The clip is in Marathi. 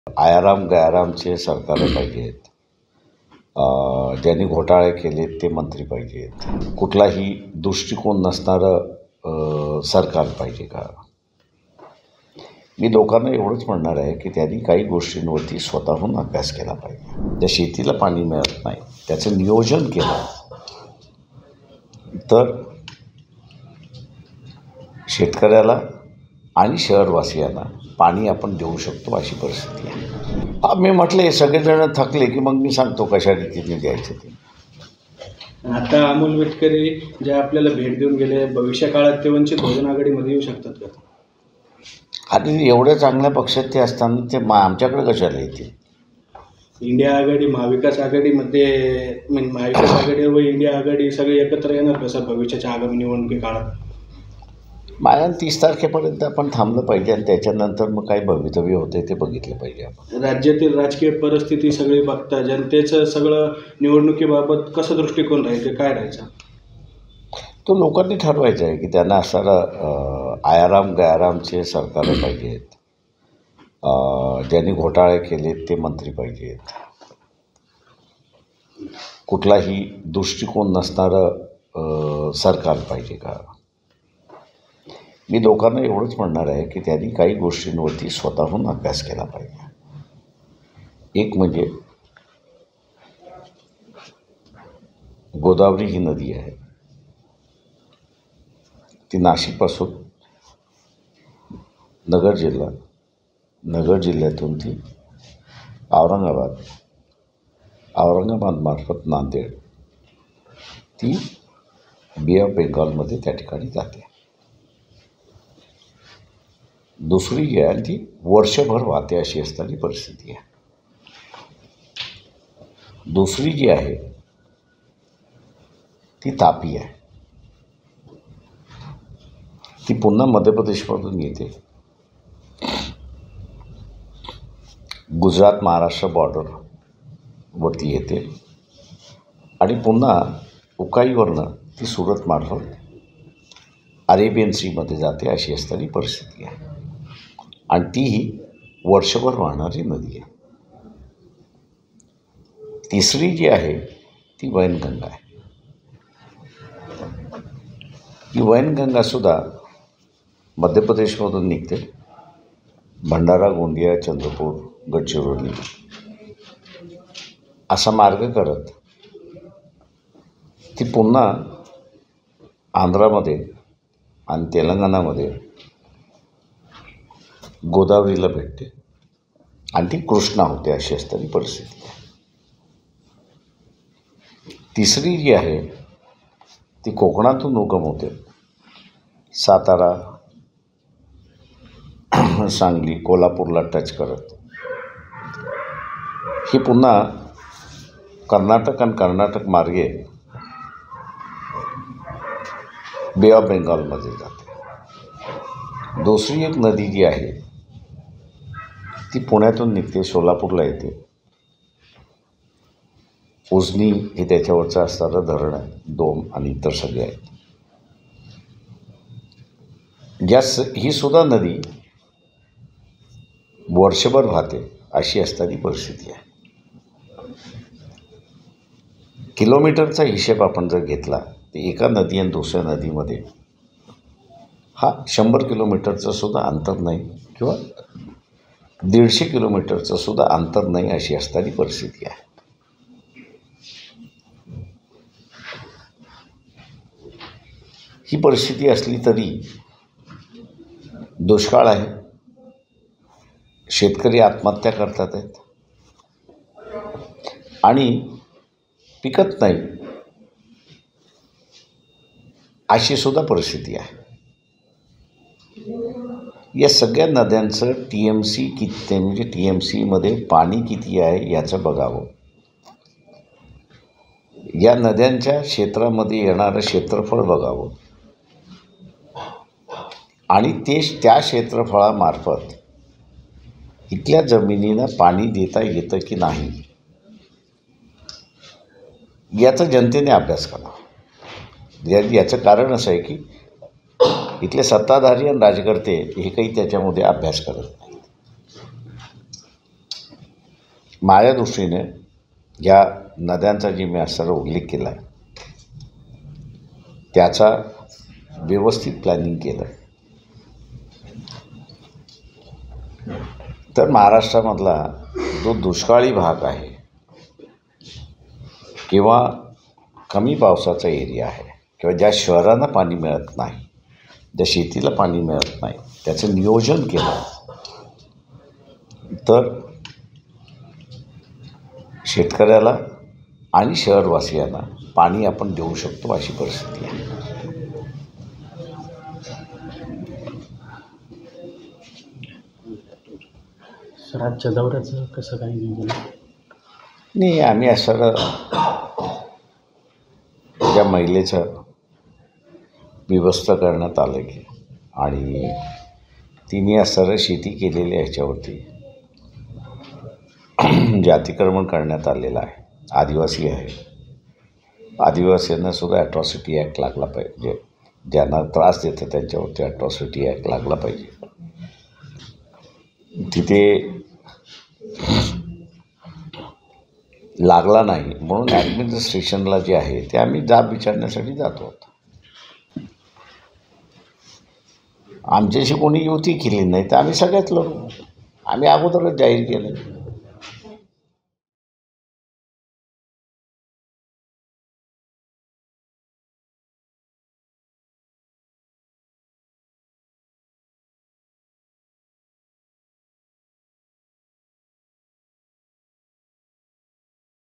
आयाराम गयारामचे सरकारं पाहिजेत. ज्यांनी घोटाळे केलेत ते मंत्री पाहिजेत. कुठलाही दृष्टिकोन नसणारं सरकार पाहिजे का? मी लोकांना एवढंच म्हणणार आहे की त्यांनी काही गोष्टींवरती स्वतःहून अभ्यास केला पाहिजे. ज्या शेतीला पाणी मिळत नाही त्याचं नियोजन केलं तर शेतकऱ्याला आणि शहरवासियांना पाणी आपण देऊ शकतो अशी परिस्थिती आहे. मी म्हटलं हे सगळेजण थकले की मग मी सांगतो कशा रीतीने द्यायचं ते. आता अमोल मिटकरी जे आपल्याला भेट देऊन गेले, भविष्य काळात ते वंचित बहुजन आघाडीमध्ये येऊ शकतात का? आणि एवढ्या चांगल्या पक्षात ते असताना ते आमच्याकडे कशाला येतील? इंडिया आघाडी, महाविकास आघाडीमध्ये महाविकास आघाडी व इंडिया आघाडी सगळे एकत्र येणार कसं भविष्याच्या आगामी निवडणुकी काळात? माझ्या 30 तारखेपर्यंत आपण थांबलं पाहिजे आणि त्याच्यानंतर मग काय भवितव्य होते ते बघितलं पाहिजे आपण. राज्यातील राजकीय परिस्थिती सगळी बघता जनतेचं सगळं निवडणुकीबाबत कसं दृष्टिकोन राहायचं, काय राहायचं? तो लोकांनी ठरवायचं आहे की त्यांना असणारं आयाराम गयारामचे सरकारं पाहिजेत. ज्यांनी घोटाळे केलेत ते मंत्री पाहिजेत. कुठलाही दृष्टिकोन नसणारं सरकार पाहिजे का? मी लोकांना एवढंच म्हणणार आहे की त्यांनी काही गोष्टींवरती स्वतःहून अभ्यास केला पाहिजे. एक म्हणजे गोदावरी ही नदी आहे, ती नाशिकपासून नगर जिल्ह्यातून ती औरंगाबादमार्फत नांदेड ती बे ऑफ बेंगॉलमध्ये त्या ठिकाणी जाते. दुसरी जी आहे ती वर्षभर वाहते अशी असणारी परिस्थिती आहे. दुसरी जी आहे ती तापी आहे, ती पुन्हा मध्य प्रदेशमधून येते, गुजरात महाराष्ट्र बॉर्डरवरती येते आणि पुन्हा उकाईवरनं ती सुरतमार्फत अरेबियन सीमध्ये जाते अशी असणारी परिस्थिती आहे. आणि तीही वर्षभर वाहणारी नदी आहे. तिसरी जी आहे ती वैनगंगा आहे. ही वैनगंगासुद्धा मध्य प्रदेशमधून निघते, भंडारा, गोंदिया, चंद्रपूर, गडचिरोली असा मार्ग करत ती पुन्हा आंध्रामध्ये आणि तेलंगणामध्ये गोदावरीला भेटते आणि ती कृष्णा होते अशी असणारी परिस्थिती आहे. तिसरी जी आहे ती कोकणातून उगम होते, सातारा, सांगली, कोल्हापूरला टच करत ही पुन्हा कर्नाटक मार्गे बे ऑफ बेंगॉलमध्ये जाते. दुसरी एक नदी जी आहे ती पुण्यातून निघते, सोलापूरला येते. उजनी हे त्याच्यावरचं असणारं धरण आहे, डोम आणि इतर सगळे आहेत. ही सुद्धा नदी वर्षभर वाहते अशी असणारी परिस्थिती आहे. किलोमीटरचा हिशेब आपण जर घेतला तर एका नदी आणि दुसऱ्या नदीमध्ये 100 किलोमीटरचं सुद्धा अंतर नाही किंवा 150 किलोमीटरचं सुद्धा अंतर नाही अशी असणारी परिस्थिती आहे. ही परिस्थिती असली तरी दुष्काळ आहे, शेतकरी आत्महत्या करतात आहेत आणि पिकत नाही अशी सुद्धा परिस्थिती आहे. या सगळ्या नद्यांचं TMC किती म्हणजे TMCमध्ये पाणी किती आहे याचं बघावं. या नद्यांच्या क्षेत्रामध्ये येणारं क्षेत्रफळ बघावं आणि त्या क्षेत्रफळामार्फत इथल्या जमिनीनं पाणी देता येतं की नाही याचा जनतेने अभ्यास करावा. याचं कारण असं आहे की इथले सत्ताधारी आणि राजकर्ते हे काही त्याच्यामध्ये अभ्यास करत नाहीत. माझ्या दृष्टीने या नद्यांचा जी मी असं उल्लेख केला आहे त्याचा व्यवस्थित प्लॅनिंग केलं तर महाराष्ट्रामधला जो दुष्काळी भाग आहे किंवा कमी पावसाचा एरिया आहे किंवा ज्या शहरांना पाणी मिळत नाही, ज्या शेतीला पाणी मिळत नाही, त्याचं नियोजन केलं तर शेतकऱ्याला आणि शहरवासियांना पाणी आपण देऊ शकतो अशी परिस्थिती आहे. राज्य दौऱ्याचं कसं काही नियोजन? नाही, आम्ही असं ज्या महिलेचं विभस्त करण्यात आलं की आणि तिने असं शेती केलेली ह्याच्यावरती जे अतिक्रमण करण्यात आलेलं आहे, आदिवासी आहे, आदिवासींना सुद्धा ॲट्रॉसिटी ॲक्ट लागला पाहिजे. ज्यांना त्रास देतं त्यांच्यावरती ॲट्रॉसिटी ॲक्ट लागला पाहिजे. तिथे लागला नाही म्हणून ॲडमिनिस्ट्रेशनला जे आहे ते आम्ही जाब विचारण्यासाठी जातो. आमच्याशी कोणी युती केली नाही तर आम्ही सगळ्यात लढू. आम्ही अगोदरच जाहीर केलं.